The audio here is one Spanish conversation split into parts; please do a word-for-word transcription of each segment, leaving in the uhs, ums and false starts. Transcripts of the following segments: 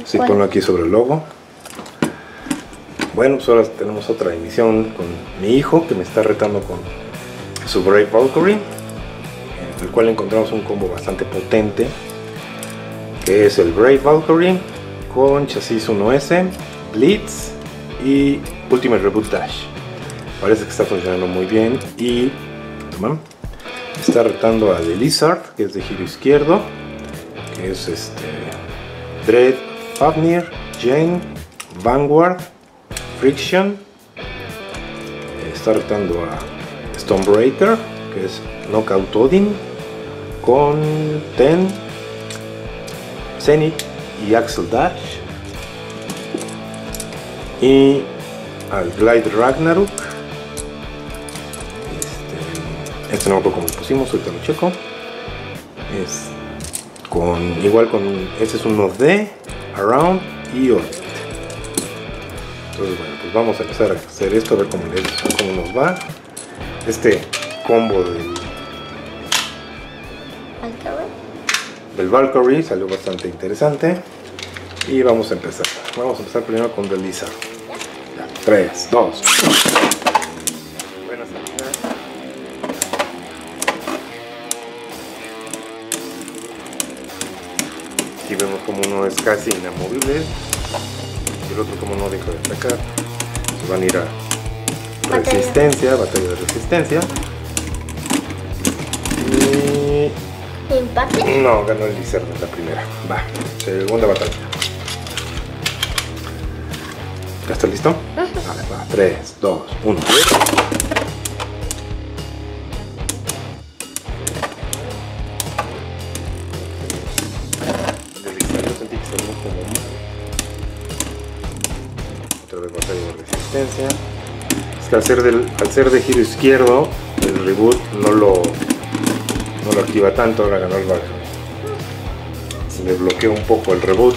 Sí, ponlo aquí sobre el logo. Bueno, pues ahora tenemos otra emisión con mi hijo que me está retando con su Brave Valkyrie, en el cual encontramos un combo bastante potente, que es el Brave Valkyrie con chasis uno ese, Blitz y Ultimate Reboot Dash. Parece que está funcionando muy bien y toma, está retando a The Lizard, que es de giro izquierdo, que es este Dread, Fafnir, Jane, Vanguard, Friction. Está retando a Stonebreaker, que es Knockout Odin, con Ten, Zenith y Axel Dash. Y al Glide Ragnarok. Este, este no me acuerdo cómo lo pusimos, ahorita lo checo. Es con, igual con, este es un uno D, Around y Orbit. Entonces bueno, pues vamos a empezar a hacer esto, a ver cómo, les, cómo nos va. Este combo del Valkyrie. del Valkyrie salió bastante interesante. Y vamos a empezar. Vamos a empezar primero con The Lizard. Ya, tres, dos, uno. Buena salida. Aquí vemos como uno es casi inamovible. Y el otro como no deja de atacar. Se van a ir a resistencia, batalla de resistencia. Y... ¿Empate? no, ganó el Lizard en la primera. Va, segunda batalla. ¿Ya está listo? Uh-huh. Vale, va, tres, dos, uno. Otra vez batalla de resistencia. Es que al ser, del, al ser de giro izquierdo, el reboot no lo, no lo activa tanto. Ahora ganó el Valkyrie. Se le bloqueó un poco el reboot,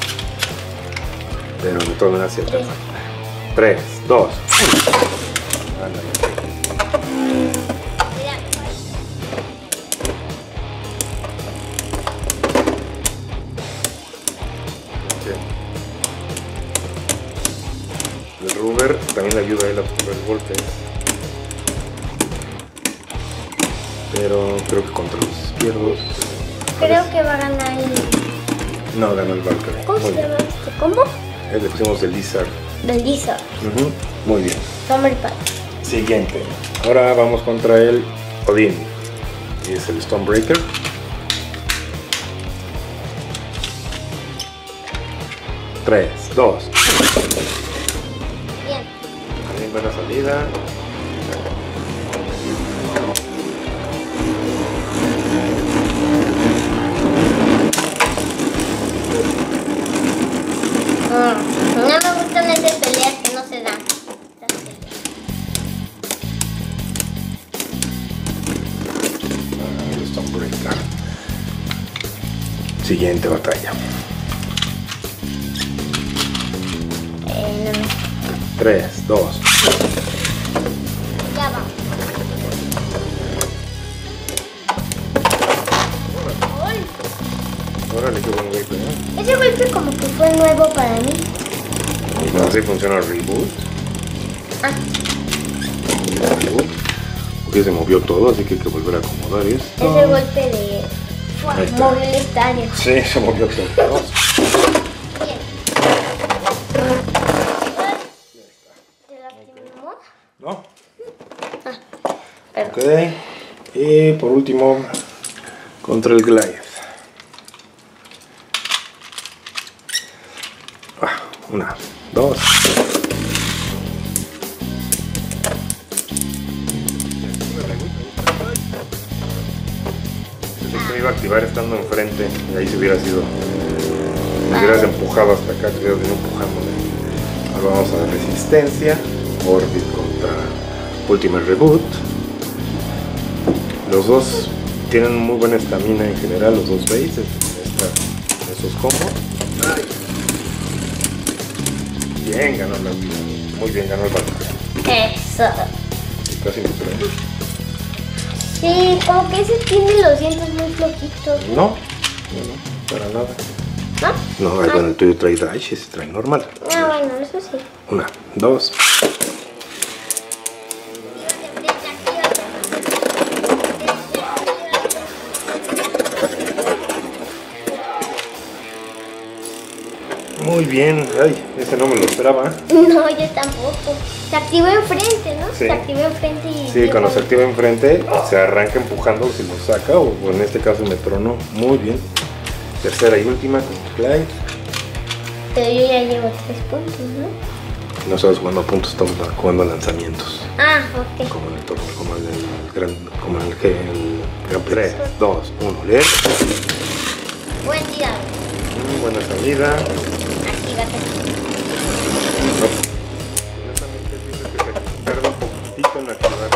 pero de todas maneras sí alcanza. tres, dos, uno. El Ruber también le ayuda a él a absorber golpes, pero creo que contra los izquierdos. Creo que va a ganar el... no, ganó el Valkyrie. ¿Cómo se llama este combo? Le pusimos el Lizard. Del Lizard. Uh-huh. Muy bien. Summer Pack. Siguiente. Ahora vamos contra el Odin. Y es el Stonebreaker. tres, dos. Bien. También buena salida. Mm, no me gustan esas peleas que no se dan. Ah, el Stonebreaker. Siguiente batalla. Eh, no me... tres, dos. Ya va. Órale, qué buen golpe, ¿no? Ese golpe como que fue nuevo para mí. Y no, así funciona el reboot. Ah. El reboot. Porque se movió todo, así que hay que volver a acomodar esto. Ese golpe de... Ahí está. movió el estadio. Sí, se movió todo. Bien. ¿Te lastimó? ¿No? Ah, perdón. Ok. Y por último, contra el Goliath. Ah, una, dos. Se iba a activar estando enfrente y ahí se hubiera sido. Me hubieras empujado hasta acá, te hubieras venido empujándome. Ahora vamos a resistencia. Orbit contra Ultimate Reboot. Los dos tienen muy buena estamina en general, los dos bases en, esta, en esos combos. Ay. Bien, ganó la vida. Muy bien, ganó el Valkyrie. Eso. Casi no creo. Sí, como que ese tiene los dientes muy flojitos. No, no, no, para nada. ¿no? No, Ah. bueno, el tuyo trae dash, ese trae normal. Ah, bueno, eso sí. Una, dos. Muy bien, ay, ese no me lo esperaba. No, yo tampoco. Se activó enfrente, ¿no? Sí. Se activó enfrente y... Sí, cuando se activa enfrente, se arranca empujando si lo saca, o, o en este caso me tronó. Muy bien. Tercera y última con Clyde. Pero yo ya llevo tres puntos, ¿no? No estamos jugando a puntos, estamos jugando a lanzamientos. Ah, ok. Como en el torneo, como en el gran, como en el, G- el Gran tres, dos, uno, leer. Buen tirado. Mm, buena salida. Actívate. Honestamente pienso que se tarda un poquitito en activar.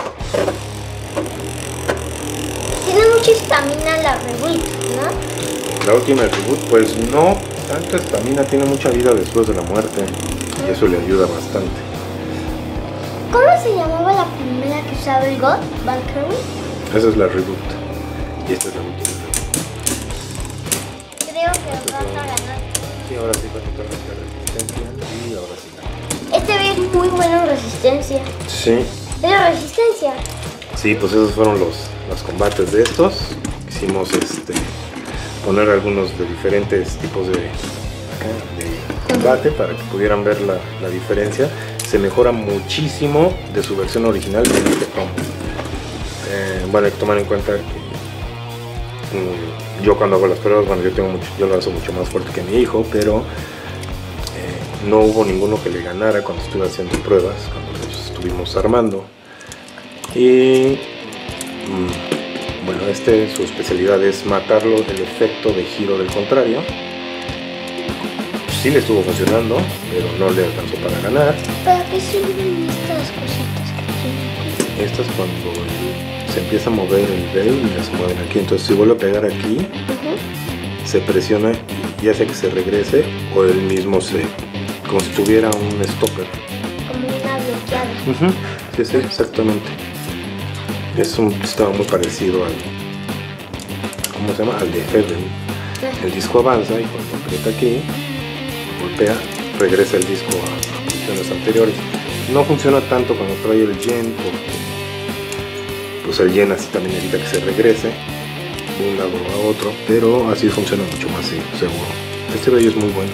Tiene mucha estamina la Revolt, ¿no? La última reboot, pues no tanta estamina, tiene mucha vida después de la muerte. Y eso le ayuda bastante. ¿Cómo se llamaba la primera que usaba el God? ¿Valkyrie? Esa es la reboot. Y esta es la última reboot. Creo que vas a ganar. Sí, ahora sí con toda la resistencia. Y ahora sí la. Este ve muy bueno en resistencia. Sí. ¿Es la resistencia? Sí, pues esos fueron los, los combates de estos. Quisimos este, poner algunos de diferentes tipos de, de combate para que pudieran ver la, la diferencia. Se mejora muchísimo de su versión original en este combo. Eh, bueno, hay que tomar en cuenta que mm, yo cuando hago las pruebas, bueno, yo tengo mucho, yo lo hago mucho más fuerte que mi hijo, pero eh, no hubo ninguno que le ganara cuando estuve haciendo pruebas, cuando los estuvimos armando. Y mmm, bueno, este, su especialidad es matarlo del efecto de giro del contrario. Sí le estuvo funcionando, pero no le alcanzó para ganar. ¿Para qué sirven estas cositas que tienen aquí? Esta es cuando el- se empieza a mover el veil y se mueven aquí. Entonces si vuelve a pegar aquí, Ujú. se presiona y hace que se regrese, o él mismo se, como si tuviera un stopper. Como una bloqueada. Ujú, sí, sí, exactamente. Es un sistema muy parecido al, ¿cómo se llama? Al de Heaven. El disco avanza y cuando aprieta aquí, golpea, regresa el disco a a posiciones anteriores. No funciona tanto cuando trae el Gen, porque pues el Gen así también evita que se regrese de un lado a otro, pero así funciona mucho más sí, seguro. Este bello es muy bueno.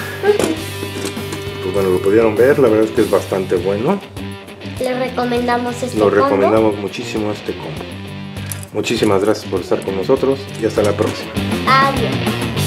Pues bueno, lo pudieron ver, la verdad es que es bastante bueno. Le recomendamos este Lo combo. recomendamos muchísimo este combo. Muchísimas gracias por estar con nosotros y hasta la próxima. Adiós.